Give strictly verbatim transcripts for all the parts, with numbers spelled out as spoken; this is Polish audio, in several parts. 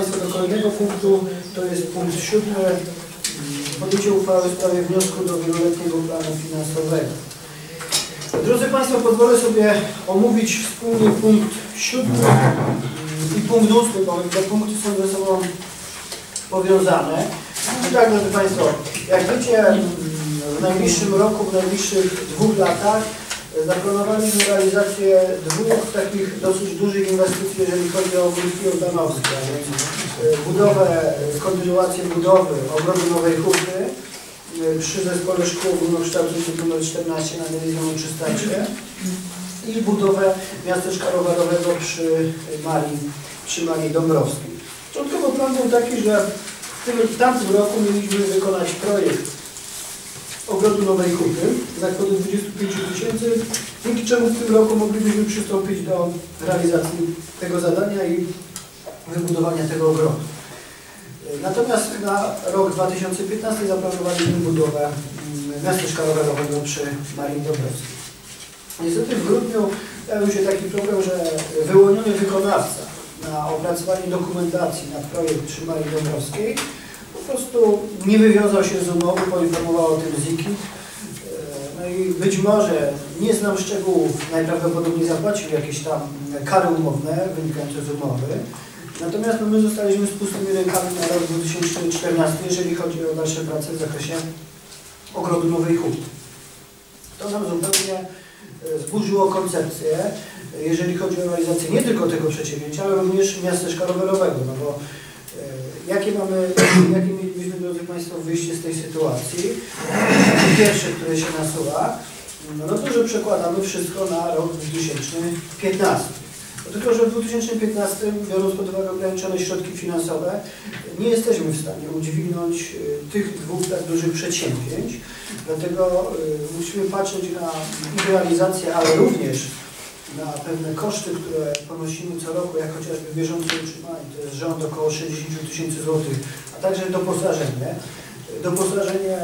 Do kolejnego punktu, to jest punkt siódmy, podjęcie uchwały w sprawie wniosku do wieloletniego planu finansowego. Drodzy Państwo, pozwolę sobie omówić wspólnie punkt siódmy i punkt ósmy, bo te punkty są ze sobą powiązane. I tak, drodzy Państwo, jak wiecie, w najbliższym roku, w najbliższych dwóch latach zaplanowaliśmy realizację dwóch takich dosyć dużych inwestycji, jeżeli chodzi o województwo jordanowskie, a więc budowę, kontynuację budowy ogrodu Nowej Huty przy Zespole Szkół Ogólnokształcących nr czternaście na Mielizną Czystacie i budowę miasteczka rowerowego przy Marii, przy Marii Dąbrowskiej. Początkowo plan był taki, że w, tym, w tamtym roku mieliśmy wykonać projekt ogrodu Nowej Huty za kwotę dwudziestu pięciu tysięcy, dzięki czemu w tym roku moglibyśmy przystąpić do realizacji tego zadania i wybudowania tego ogrodu. Natomiast na rok dwa tysiące piętnasty zaplanowaliśmy budowę miasteczka rowerowego przy Marii Dąbrowskiej. Niestety w grudniu pojawił się taki problem, że wyłoniony wykonawca na opracowanie dokumentacji na projekt przy Marii Dąbrowskiej po prostu nie wywiązał się z umowy, poinformował o tym ZIKiT. No i być może, nie znam szczegółów, najprawdopodobniej zapłacił jakieś tam kary umowne wynikające z umowy. Natomiast no, my zostaliśmy z pustymi rękami na rok dwa tysiące czternasty, jeżeli chodzi o dalsze prace w zakresie ogrodu Nowej Huty. To nam zupełnie zburzyło koncepcję, jeżeli chodzi o realizację nie tylko tego przedsięwzięcia, ale również miasteczka rowerowego. No bo jakie mamy, jakie mielibyśmy, drodzy Państwo, wyjście z tej sytuacji? Pierwsze, które się nasuwa, no to, że przekładamy wszystko na rok dwa tysiące piętnasty. Tylko, że w dwa tysiące piętnastym, biorąc pod uwagę ograniczone środki finansowe, nie jesteśmy w stanie udźwignąć tych dwóch tak dużych przedsięwzięć. Dlatego musimy patrzeć na ich realizację, ale również na pewne koszty, które ponosimy co roku, jak chociażby bieżące utrzymanie, to jest rząd około sześćdziesiąt tysięcy złotych, a także doposażenie. Doposażenie,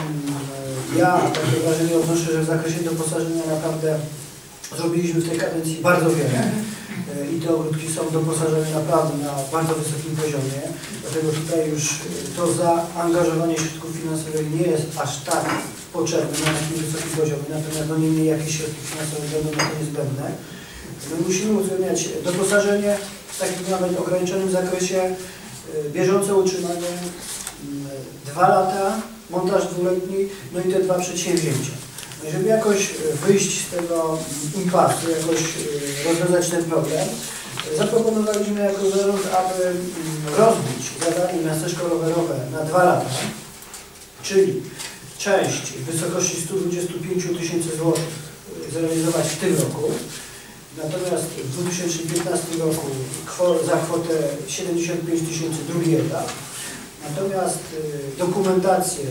ja takie wrażenie odnoszę, że w zakresie doposażenia naprawdę zrobiliśmy w tej kadencji bardzo wiele i te ogródki są doposażone naprawdę na bardzo wysokim poziomie, dlatego tutaj już to zaangażowanie środków finansowych nie jest aż tak potrzebne na takim wysokim poziomie, natomiast no niemniej jakieś środki finansowe będą na to niezbędne. My musimy uwzględniać doposażenie w takim nawet ograniczonym zakresie, bieżące utrzymanie, dwa lata, montaż dwuletni, no i te dwa przedsięwzięcia. Żeby jakoś wyjść z tego impasu, jakoś rozwiązać ten problem, zaproponowaliśmy jako zarząd, aby rozbić zadanie miasteczko rowerowe na dwa lata, czyli część w wysokości stu dwudziestu pięciu tysięcy złotych zrealizować w tym roku, natomiast w dwa tysiące piętnastym roku za kwotę siedemdziesiąt pięć tysięcy drugi etap, natomiast dokumentację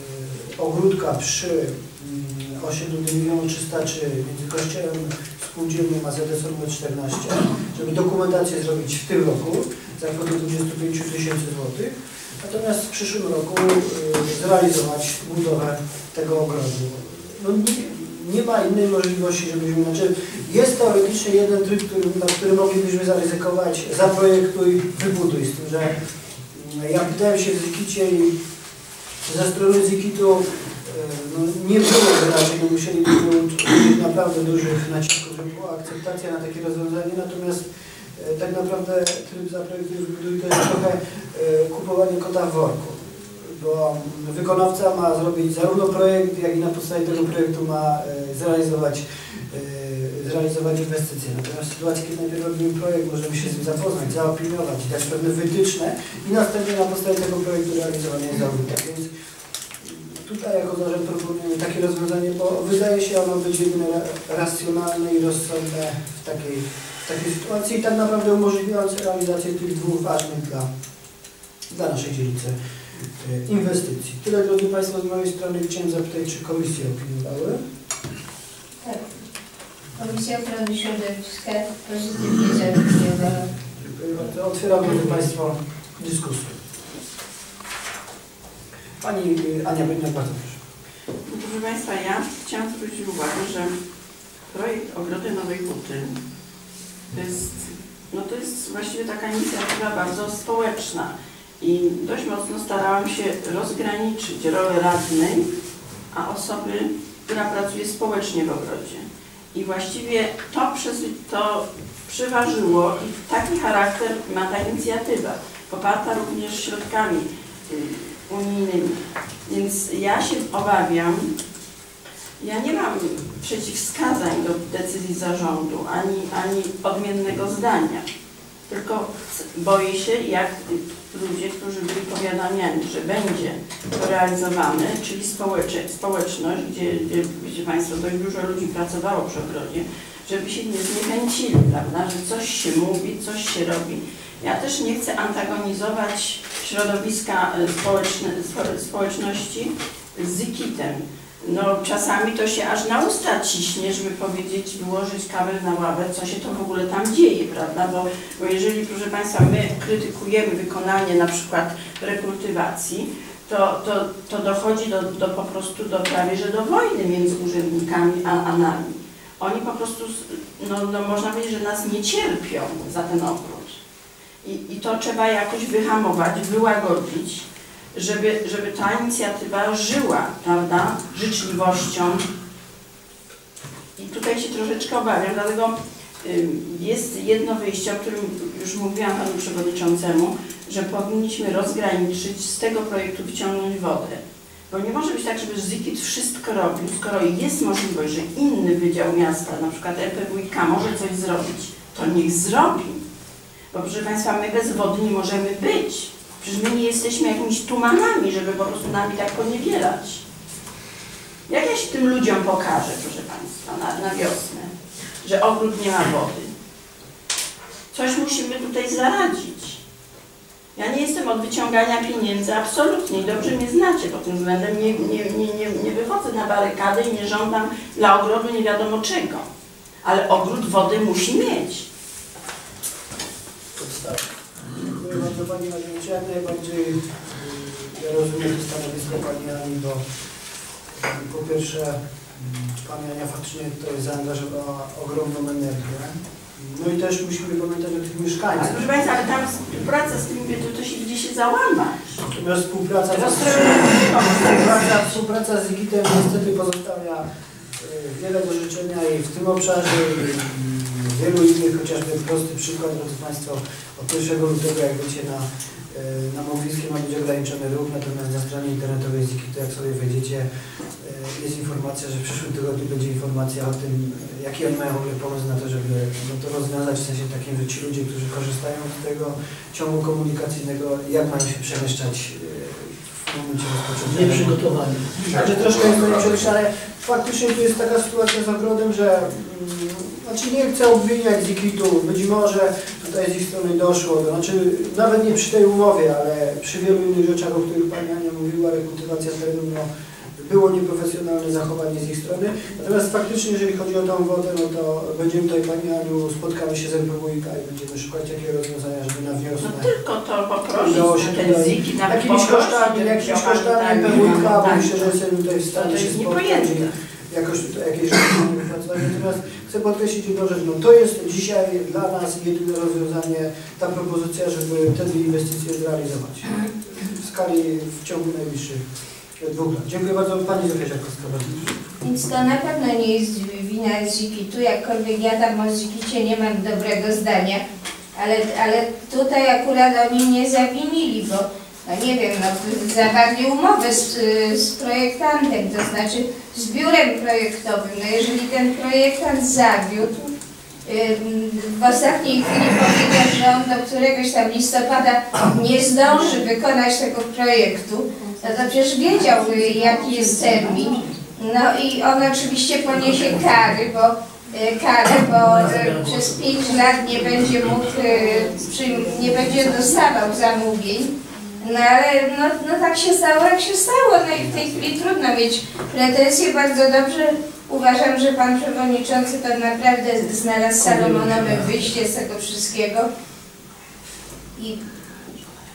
ogródka przy osiedlu milion trzysta trzy między kościołem spółdzielnym a Z S O numer czternaście, żeby dokumentację zrobić w tym roku za kwotę dwudziestu pięciu tysięcy złotych, natomiast w przyszłym roku y, zrealizować budowę tego ogrodu. No, nie, nie ma innej możliwości, żebyśmy, znaczy jest teoretycznie jeden tryb, który, na który moglibyśmy zaryzykować, zaprojektuj, wybuduj, z tym, że y, ja pytałem się w ZIKiT-cie i ze strony ZIKiT-u no, nie było raczej, no, musielibyśmy użyć naprawdę dużych nacisków, żeby była akceptacja na takie rozwiązanie, natomiast e, tak naprawdę tryb zaprojektuj to jest trochę e, kupowanie kota w worku, bo wykonawca ma zrobić zarówno projekt, jak i na podstawie tego projektu ma e, zrealizować, e, zrealizować inwestycje. Natomiast w sytuacji, kiedy najpierw robimy projekt, możemy się z nim zapoznać, zaopiniować, dać pewne wytyczne i następnie na podstawie tego projektu realizowanie jest audyta. Więc tutaj jako zarząd proponujemy takie rozwiązanie, bo wydaje się ono być jedynie racjonalne i rozsądne w takiej, w takiej sytuacji i tak naprawdę umożliwiające realizację tych dwóch ważnych dla, dla naszej dzielnicy inwestycji. Tyle, drodzy Państwo, z mojej strony chciałem zapytać, czy komisje opiniowały? Tak. Komisja Ochrony Środowiska pozytywnie zaopiniowała. Dziękuję bardzo. Otwieram, drodzy Państwo, dyskusję. Pani Ania Bydniak, bardzo proszę. Proszę Państwa, ja chciałam zwrócić uwagę, że projekt Ogrody Nowej Huty to jest no to jest właściwie taka inicjatywa bardzo społeczna i dość mocno starałam się rozgraniczyć rolę radnej, a osoby, która pracuje społecznie w ogrodzie. I właściwie to, przez, to przeważyło i taki charakter ma ta inicjatywa, poparta również środkami y, unijnymi. Więc ja się obawiam, ja nie mam przeciwwskazań do decyzji zarządu, ani, ani odmiennego zdania, tylko boję się, jak ludzie, którzy byli powiadamiani, że będzie to realizowane, czyli społecze, społeczność, gdzie, gdzie, gdzie Państwo, dość dużo ludzi pracowało przy ogrodzie, żeby się nie zniechęcili, prawda, że coś się mówi, coś się robi. Ja też nie chcę antagonizować środowiska społeczne, społeczności z zikitem. No czasami to się aż na usta ciśnie, żeby powiedzieć, wyłożyć kabel na ławę, co się to w ogóle tam dzieje, prawda? Bo, bo jeżeli, proszę Państwa, my krytykujemy wykonanie na przykład rekultywacji, to, to, to dochodzi do, do po prostu do prawie, że do wojny między urzędnikami a, a nami. Oni po prostu, no, no można powiedzieć, że nas nie cierpią za ten ogród. I, i to trzeba jakoś wyhamować, wyłagodzić, żeby, żeby ta inicjatywa żyła, prawda, życzliwością. I tutaj się troszeczkę obawiam, dlatego y, jest jedno wyjście, o którym już mówiłam panu przewodniczącemu, że powinniśmy rozgraniczyć, z tego projektu wyciągnąć wodę. Bo nie może być tak, żeby zikit wszystko robił, skoro jest możliwość, że inny wydział miasta, na przykład R P W i K może coś zrobić, to niech zrobi. Bo proszę Państwa, my bez wody nie możemy być. Przecież my nie jesteśmy jakimiś tumanami, żeby po prostu nami tak poniewielać. Jak ja się tym ludziom pokażę, proszę Państwa, na, na wiosnę, że ogród nie ma wody? Coś musimy tutaj zaradzić. Ja nie jestem od wyciągania pieniędzy, absolutnie. Dobrze mnie znacie pod tym względem. Nie, nie, nie, nie, nie wychodzę na barykadę i nie żądam dla ogrodu nie wiadomo czego. Ale ogród wody musi mieć. Dziękuję bardzo Pani Marzencie. Jak najbardziej ja rozumiem to stanowisko Pani Ani, bo po pierwsze Pani Ania faktycznie tutaj zaangażowała ogromną energię. No i też musimy pamiętać o tych mieszkańcach. Proszę Państwa, ale tam współpraca z tym to, to się gdzie się załamać. Natomiast współpraca, współpraca, współpraca z zikitem niestety pozostawia wiele do życzenia i w tym obszarze i wielu innych, chociażby prosty przykład, drodzy Państwo, od pierwszego lutego, jak wiecie, na, na Mokriskie ma być ograniczony ruch, natomiast na stronie internetowej zikitu, jak sobie wejdziecie, jest informacja, że w przyszłym tygodniu będzie informacja o tym, jaki oni mają w ogóle pomysł na to, żeby no to rozwiązać, w sensie takim, że ci ludzie, którzy korzystają z tego ciągu komunikacyjnego, jak mają się przemieszczać w momencie rozpoczęcia. Nieprzygotowani. Także troszkę jest to nieprzemyślane. Faktycznie tu jest taka sytuacja z ogrodem, że mm, znaczy nie chcę obwiniać zikitu, być może tutaj z ich strony doszło, to znaczy nawet nie przy tej umowie, ale przy wielu innych rzeczach, o których Pani Ania mówiła, rekultywacja terenu, no, było nieprofesjonalne zachowanie z ich strony. Natomiast faktycznie, jeżeli chodzi o tą wodę, no to będziemy tutaj, Pani Aniu, spotkamy się z R P W i K i będziemy szukać takiego rozwiązania, żeby na wiosnę No tylko to poprosić udało się ten tutaj zikit, nawet jakimiś poprosić, kosztami, żeby jakimiś wziął kosztami tak, R P W i K, bo tak. myślę, że jesteśmy tutaj w stanie To się jest spotkać niepojęte. i jakoś tutaj jakieś rzeczy wypracować. Natomiast chcę podkreślić jedną rzecz, no to jest dzisiaj dla nas jedyne rozwiązanie, ta propozycja, żeby te dwie inwestycje zrealizować w skali w ciągu najbliższych dwóch lat. Dziękuję bardzo. Pani Zofia Siarkowska. Więc to na pewno nie jest wina zikitu, jakkolwiek ja tam o zikicie nie mam dobrego zdania, ale, ale tutaj akurat oni nie zawinili, bo no nie wiem, no, zawarli umowę z, z projektantem, to znaczy z biurem projektowym. No jeżeli ten projektant zawiódł, w ostatniej chwili powiedział, że on do któregoś tam listopada nie zdąży wykonać tego projektu, no to przecież wiedział, jaki jest termin. No i on oczywiście poniesie kary, bo karę, bo przez pięć lat nie będzie mógł, nie będzie dostawał zamówień. No ale no, no tak się stało, jak się stało. No i w tej chwili trudno mieć pretensje. Bardzo dobrze uważam, że Pan Przewodniczący to naprawdę znalazł salomonowe wyjście z tego wszystkiego. I,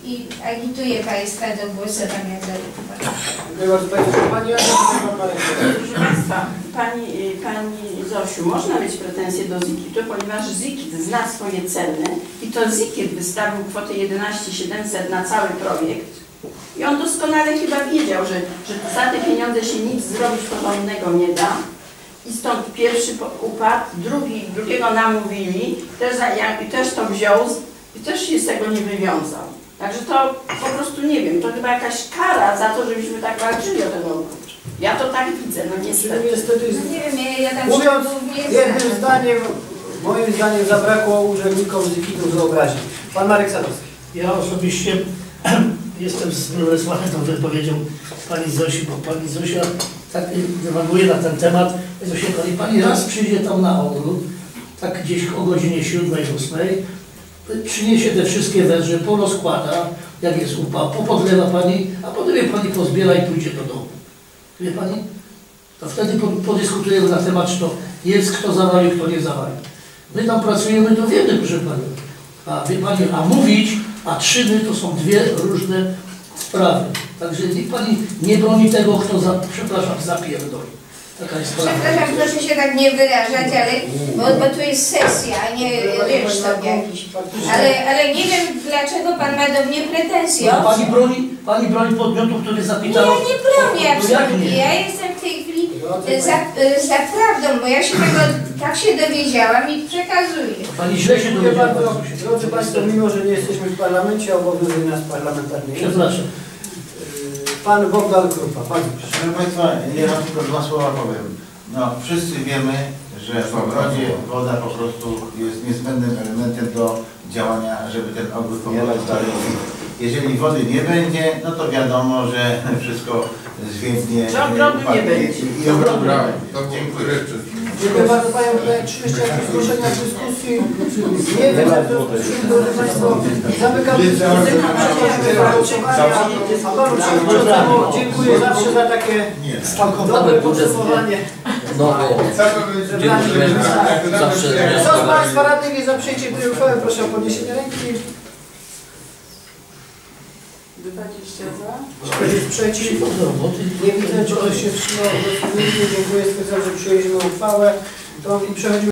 i agituję Państwa do głosowania za uchwałą. Dziękuję bardzo Państwu. Pani Joanna, Pan Marek. Proszę Państwa, Pani, Pani Zosiu, można mieć pretensje do zikitu, ponieważ zikit zna swoje ceny i to zikit wystawił kwotę jedenaście tysięcy siedemset na cały projekt i on doskonale chyba wiedział, że, że za te pieniądze się nic zrobić porządnego nie da i stąd pierwszy upadł, drugi, drugiego namówili też za, i też to wziął i też się z tego nie wywiązał. Także to po prostu nie wiem, to chyba jakaś kara za to, żebyśmy tak walczyli o ten ogród. Ja to tak widzę, no niestety. Niestety, No nie wiem, ja, ja tam mówiąc szczegółów nie jednym znam. zdaniem, moim zdaniem zabrakło urzędnikom zikitu wyobraźni. Pan Marek Sadowski. Ja osobiście jestem zniesmaczony tą wypowiedzią pani Zosi, bo pani Zosia tak dywaguje na ten temat. Zosia, pani, pani raz przyjdzie tam na ogród, tak gdzieś o godzinie siódmej, ósmej, przyniesie te wszystkie węże, porozkłada, jak jest upał, popodlewa pani, a potem je pani pozbiera i pójdzie do domu. Wie pani? To wtedy podyskutujemy na temat, czy to jest, kto zawalił, kto nie zawalił. My tam pracujemy, to wiemy, proszę pani. A wie pani, a mówić, a czyny to są dwie różne sprawy. Także niech pani nie broni tego, kto, za, przepraszam, zapierdoli. Taka jest sprawa. Przepraszam, proszę się tak nie wyrażać, ale, bo, bo tu jest sesja, a nie rynsztok jakiś. Ale, ale nie wiem, dlaczego Pan ma do mnie pretensje. No, pani broni, pani broni podmiotu, który Nie, zapytał. ja nie bronię No, jak absolutnie. nie? Ja jestem w tej chwili za, za prawdą, bo ja się tego tak się dowiedziałam i przekazuję. Pani źle się Dziękuję dowiedziała. bardzo. bardzo się- Drodzy Państwo, mimo że nie jesteśmy w parlamencie, obowiązuje nas parlamentarny. Przepraszam. Pan Bogdan Krupa. Bardzo proszę. Proszę Państwa, ja wam tylko dwa słowa powiem. No, wszyscy wiemy, że w ogrodzie woda po prostu jest niezbędnym elementem do działania, żeby ten ogród po prostu dalej. Jeżeli wody nie będzie, no to wiadomo, że wszystko zwiędnie. Że ogrodu nie będzie. I ogrodu. Brawo, to Dziękuję. Dziękuję bardzo Panią. Czy jeszcze jakieś zgłoszenia w dyskusji? Nie wiem, jak to drodzy Państwo, zamykam dyskusję. A Panu Przewodniczącemu dziękuję zawsze za takie dobre podsumowanie. No, dziękujemy zawsze. Kto z Państwa radnych jest za przyjęciem tej uchwały? Proszę o podniesienie ręki. dwadzieścia za. Ktoś jest przeciw? Nie widzę, czy ktoś się wstrzymał. Dziękuję, stwierdzam, że przyjęliśmy uchwałę. To i przechodzimy